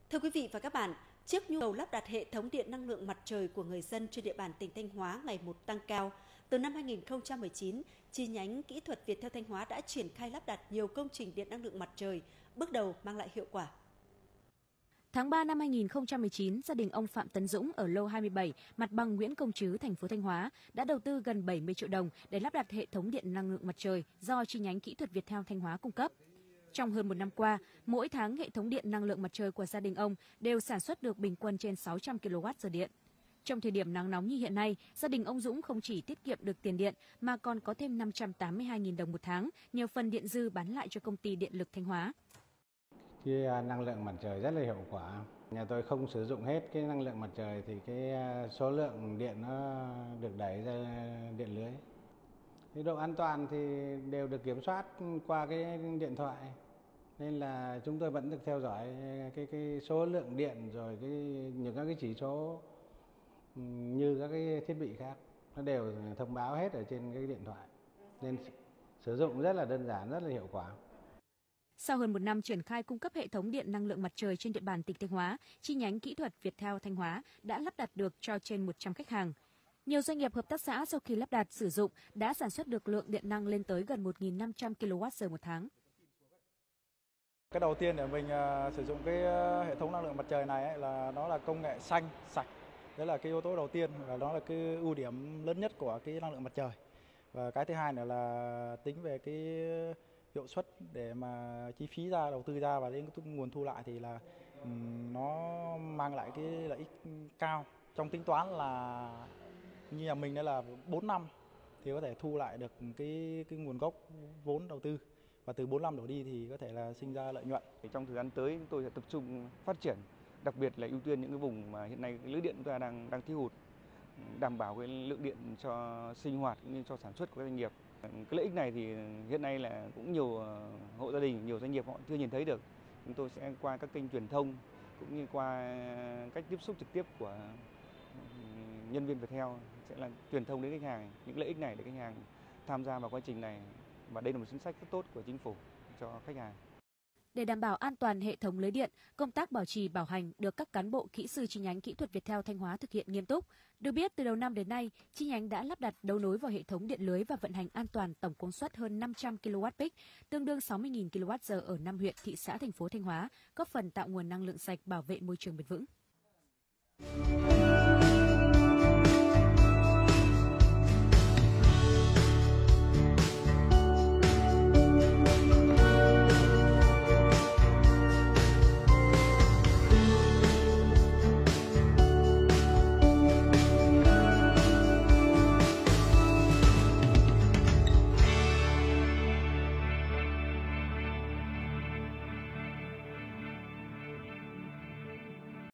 Thưa quý vị và các bạn, trước nhu cầu lắp đặt hệ thống điện năng lượng mặt trời của người dân trên địa bàn tỉnh Thanh Hóa ngày một tăng cao, từ năm 2019, chi nhánh kỹ thuật Viettel Thanh Hóa đã triển khai lắp đặt nhiều công trình điện năng lượng mặt trời, bước đầu mang lại hiệu quả. Tháng 3 năm 2019, gia đình ông Phạm Tấn Dũng ở lô 27, mặt bằng Nguyễn Công Trứ, thành phố Thanh Hóa đã đầu tư gần 70 triệu đồng để lắp đặt hệ thống điện năng lượng mặt trời do chi nhánh kỹ thuật Viettel Thanh Hóa cung cấp. Trong hơn một năm qua, mỗi tháng hệ thống điện năng lượng mặt trời của gia đình ông đều sản xuất được bình quân trên 600 kWh điện. Trong thời điểm nắng nóng như hiện nay, gia đình ông Dũng không chỉ tiết kiệm được tiền điện mà còn có thêm 582.000 đồng một tháng nhờ phần điện dư bán lại cho công ty điện lực Thanh Hóa. Cái năng lượng mặt trời rất là hiệu quả. Nhà tôi không sử dụng hết cái năng lượng mặt trời thì cái số lượng điện nó được đẩy ra điện lưới. Cái độ an toàn thì đều được kiểm soát qua cái điện thoại. Nên là chúng tôi vẫn được theo dõi cái số lượng điện rồi những các cái chỉ số như các cái thiết bị khác. Nó đều thông báo hết ở trên cái điện thoại. Nên sử dụng rất là đơn giản, rất là hiệu quả. Sau hơn một năm triển khai cung cấp hệ thống điện năng lượng mặt trời trên địa bàn tỉnh Thanh Hóa, chi nhánh kỹ thuật Viettel Thanh Hóa đã lắp đặt được cho trên 100 khách hàng. Nhiều doanh nghiệp hợp tác xã sau khi lắp đặt sử dụng đã sản xuất được lượng điện năng lên tới gần 1.500 kWh một tháng. Cái đầu tiên để mình sử dụng cái hệ thống năng lượng mặt trời này là nó là công nghệ xanh, sạch. Đấy là cái yếu tố đầu tiên và đó là cái ưu điểm lớn nhất của cái năng lượng mặt trời. Và cái thứ hai nữa là tính về cái hiệu suất để mà chi phí ra, đầu tư ra và đến nguồn thu lại thì là nó mang lại cái lợi ích cao. Trong tính toán là như nhà mình đây là 4 năm thì có thể thu lại được cái nguồn gốc vốn đầu tư. Và từ 4 năm đổ đi thì có thể là sinh ra lợi nhuận. Trong thời gian tới chúng tôi sẽ tập trung phát triển, đặc biệt là ưu tiên những cái vùng mà hiện nay cái lưới điện chúng ta đang thiếu hụt, đảm bảo cái lượng điện cho sinh hoạt cũng như cho sản xuất của các doanh nghiệp. Cái lợi ích này thì hiện nay là cũng nhiều hộ gia đình, nhiều doanh nghiệp họ chưa nhìn thấy được. Chúng tôi sẽ qua các kênh truyền thông cũng như qua cách tiếp xúc trực tiếp của nhân viên Viettel sẽ là truyền thông đến khách hàng những lợi ích này để khách hàng tham gia vào quá trình này. Và đây là một chính sách rất tốt của chính phủ cho khách hàng. Để đảm bảo an toàn hệ thống lưới điện, công tác bảo trì bảo hành được các cán bộ kỹ sư chi nhánh kỹ thuật Viettel Thanh Hóa thực hiện nghiêm túc. Được biết, từ đầu năm đến nay, chi nhánh đã lắp đặt đấu nối vào hệ thống điện lưới và vận hành an toàn tổng công suất hơn 500 kWp, tương đương 60.000 kWh ở 5 huyện, thị xã, thành phố Thanh Hóa, góp phần tạo nguồn năng lượng sạch bảo vệ môi trường bền vững.